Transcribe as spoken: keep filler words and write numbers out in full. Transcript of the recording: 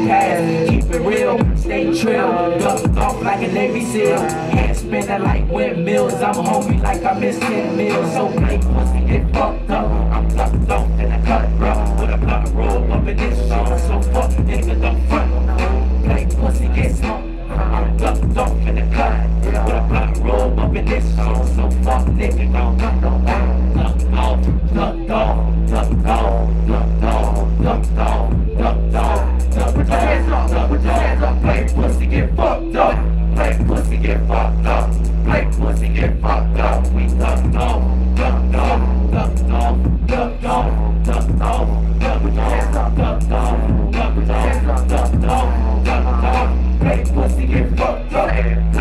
past. Keep it real, stay trill. Duck off like a Navy SEAL. Hands spinning like windmills. I'm hungry like I missed ten meals. So play pussy, get fucked up. I'm tucked off and I cut rough. With a blunt roll up in this shit. So fuck niggas up front. Play pussy, get smoked. I'm tucked off and I cut. With a blunt roll up in this shit. So fuck niggas don't cut no tucked off, tucked off, tucked off, tucked off, tucked off, tucked off. Put your hands up, put your hands up. Play pussy, get fucked up. Play pussy, get fucked up. Play pussy, get fucked up. We tucked off, tucked off, tucked off, tucked off, tucked off. Put your hands up, tucked off, tucked off, tucked off, tucked off. Play pussy, get fucked up.